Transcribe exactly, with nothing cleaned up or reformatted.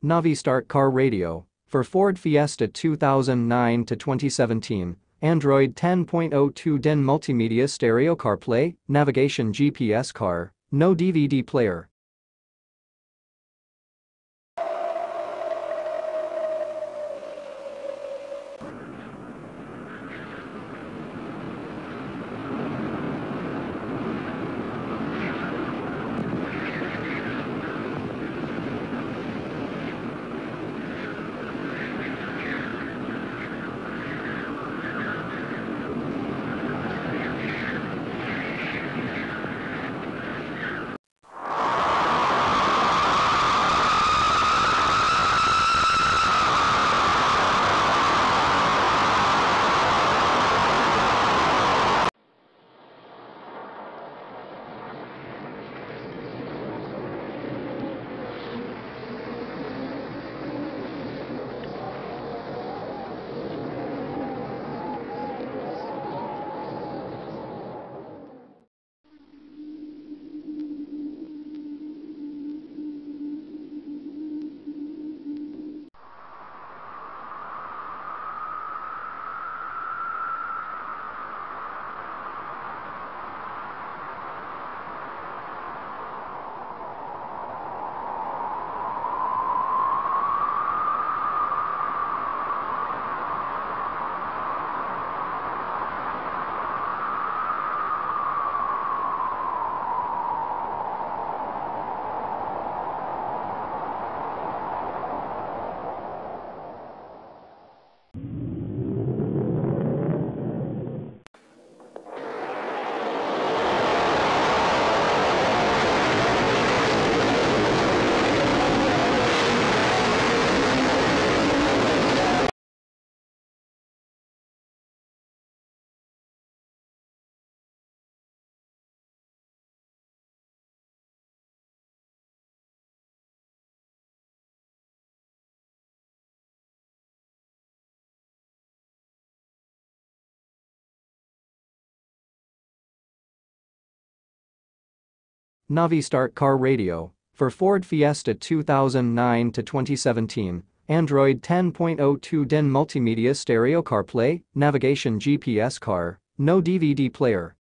Navi-Start car radio for Ford Fiesta two thousand nine to twenty seventeen. Android ten point oh two D I N multimedia stereo CarPlay, navigation G P S car, no D V D player. Navi-Start car radio for Ford Fiesta two thousand nine to twenty seventeen. Android ten point oh two D I N multimedia stereo CarPlay, navigation G P S car, no D V D player.